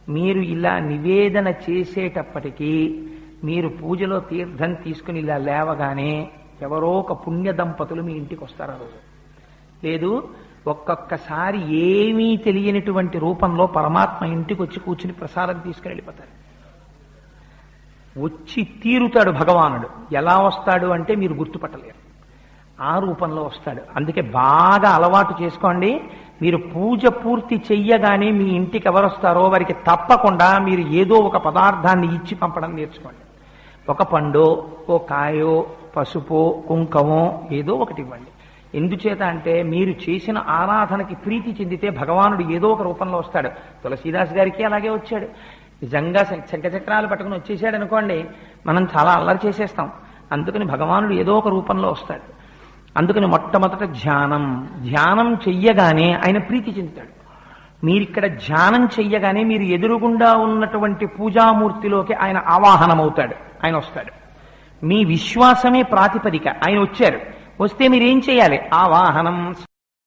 మీరు ఇలా నివేదన చేసేటప్పటికీ మీరు పూజలో తీర్థం తీసుకుని ఇలా లేవగానే ఎవరో ఒక పుణ్య దంపతులు మీ ఇంటికి వస్తారు ఆ రోజు. లేదు, ఒక్కొక్కసారి ఏమీ తెలియనిటువంటి రూపంలో పరమాత్మ ఇంటికి వచ్చి కూర్చుని ప్రసాదం తీసుకుని వెళ్ళిపోతారు. వచ్చి తీరుతాడు భగవానుడు. ఎలా వస్తాడు అంటే మీరు గుర్తుపట్టలేరు. ఆ రూపంలో వస్తాడు. అందుకే బాగా అలవాటు చేసుకోండి. మీరు పూజ పూర్తి చెయ్యగానే మీ ఇంటికి ఎవరు వస్తారో వారికి తప్పకుండా మీరు ఏదో ఒక పదార్థాన్ని ఇచ్చి పంపడం నేర్చుకోండి. ఒక పండో, ఓ కాయో, పసుపో, కుంకమో ఏదో ఒకటి ఇవ్వండి. ఎందుచేత అంటే మీరు చేసిన ఆరాధనకి ప్రీతి చెందితే భగవానుడు ఏదో ఒక రూపంలో వస్తాడు. తులసీదాస్ గారికి అలాగే వచ్చాడు. నిజంగా శంఖచక్రాలు పట్టుకుని వచ్చేసాడు అనుకోండి, మనం చాలా అల్లరి చేసేస్తాం. అందుకని భగవానుడు ఏదో ఒక రూపంలో వస్తాడు. అందుకని మొట్టమొదట ధ్యానం చెయ్యగానే ఆయన ప్రీతి చెందుతాడు. మీరిక్కడ ధ్యానం చెయ్యగానే మీరు ఎదురుగుండా ఉన్నటువంటి పూజామూర్తిలోకి ఆయన ఆవాహనమవుతాడు. ఆయన వస్తాడు. మీ విశ్వాసమే ప్రాతిపదిక. ఆయన వచ్చారు. వస్తే మీరేం చేయాలి? ఆవాహనం